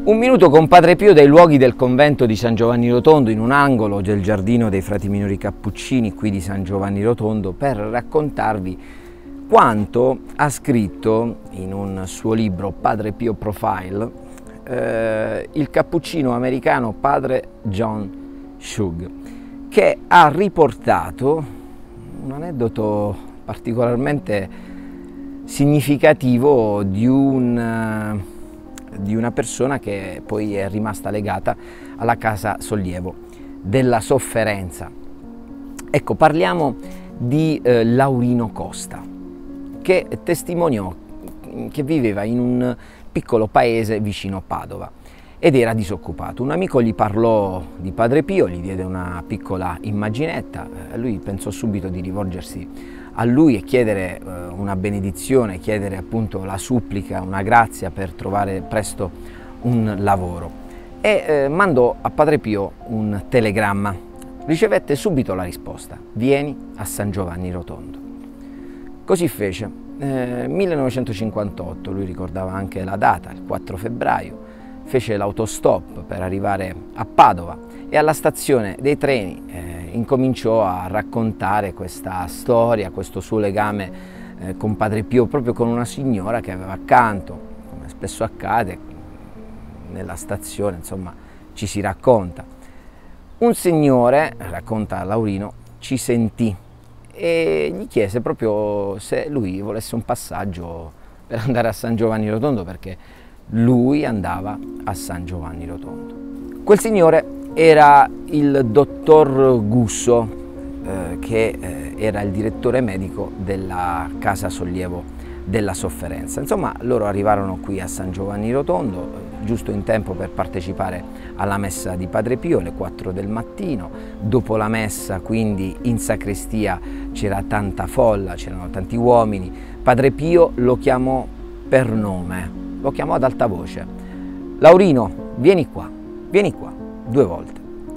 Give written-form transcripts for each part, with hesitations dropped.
Un minuto con Padre Pio dai luoghi del convento di San Giovanni Rotondo, in un angolo del giardino dei frati minori cappuccini qui di San Giovanni Rotondo, per raccontarvi quanto ha scritto in un suo libro Padre Pio Profile il cappuccino americano Padre John Shug, che ha riportato un aneddoto particolarmente significativo di una persona che poi è rimasta legata alla Casa Sollievo della Sofferenza. Ecco, parliamo di Laurino Costa, che testimoniò che viveva in un piccolo paese vicino Padova ed era disoccupato. Un amico gli parlò di Padre Pio, gli diede una piccola immaginetta, lui pensò subito di rivolgersi a lui e chiedere una benedizione, chiedere appunto la supplica, una grazia per trovare presto un lavoro, e mandò a Padre Pio un telegramma. Ricevette subito la risposta: vieni a San Giovanni Rotondo. Così fece. 1958, lui ricordava anche la data, il 4 febbraio, fece l'autostop per arrivare a Padova e alla stazione dei treni incominciò a raccontare questa storia, questo suo legame con Padre Pio, proprio con una signora che aveva accanto, come spesso accade nella stazione, insomma, ci si racconta. Un signore, racconta Laurino, ci sentì e gli chiese proprio se lui volesse un passaggio per andare a San Giovanni Rotondo, perché lui andava a San Giovanni Rotondo. Quel signore era il dottor Gusso, che era il direttore medico della Casa Sollievo della Sofferenza. Insomma, loro arrivarono qui a San Giovanni Rotondo giusto in tempo per partecipare alla messa di Padre Pio alle 4 del mattino. Dopo la messa, quindi, in sacrestia c'era tanta folla, c'erano tanti uomini. Padre Pio lo chiamò per nome, lo chiamò ad alta voce: Laurino, vieni qua, 2 volte.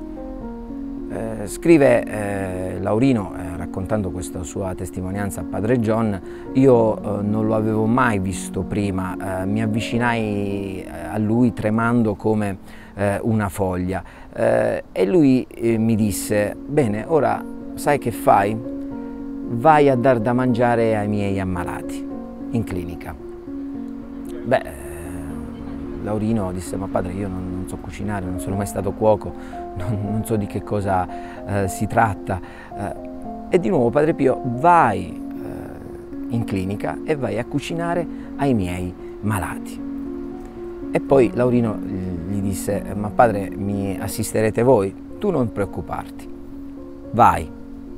Scrive Laurino, raccontando questa sua testimonianza a Padre John: io non lo avevo mai visto prima, mi avvicinai a lui tremando come una foglia, e lui mi disse: bene, ora sai che fai? Vai a dar da mangiare ai miei ammalati in clinica. Beh, Laurino disse: ma padre, io non so cucinare, non sono mai stato cuoco, non so di che cosa si tratta. E di nuovo Padre Pio: vai in clinica e vai a cucinare ai miei malati. E poi Laurino gli disse: ma padre, mi assisterete voi? Tu non preoccuparti, vai,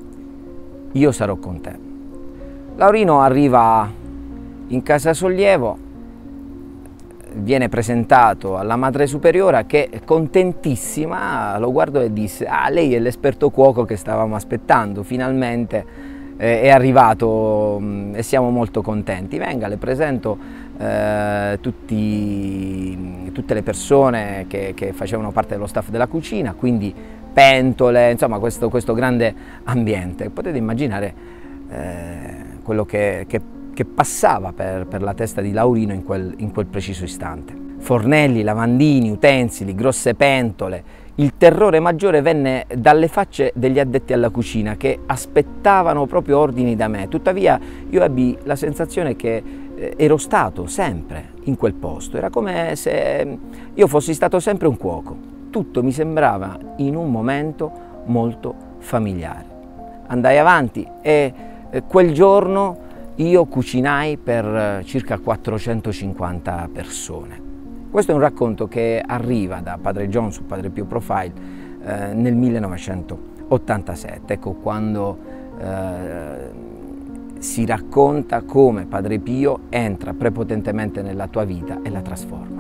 io sarò con te. Laurino arriva in Casa Sollievo, viene presentato alla Madre Superiora, che, contentissima, lo guardò e disse: ah, lei è l'esperto cuoco che stavamo aspettando, finalmente è arrivato e siamo molto contenti. Venga, le presento tutte le persone che facevano parte dello staff della cucina, quindi pentole, insomma questo grande ambiente. Potete immaginare quello che passava per la testa di Laurino in quel preciso istante. Fornelli, lavandini, utensili, grosse pentole. Il terrore maggiore venne dalle facce degli addetti alla cucina, che aspettavano proprio ordini da me. Tuttavia io ebbi la sensazione che ero stato sempre in quel posto. Era come se io fossi stato sempre un cuoco. Tutto mi sembrava in un momento molto familiare. Andai avanti e quel giorno io cucinai per circa 450 persone. Questo è un racconto che arriva da Padre John su Padre Pio Profile nel 1987, ecco, quando si racconta come Padre Pio entra prepotentemente nella tua vita e la trasforma.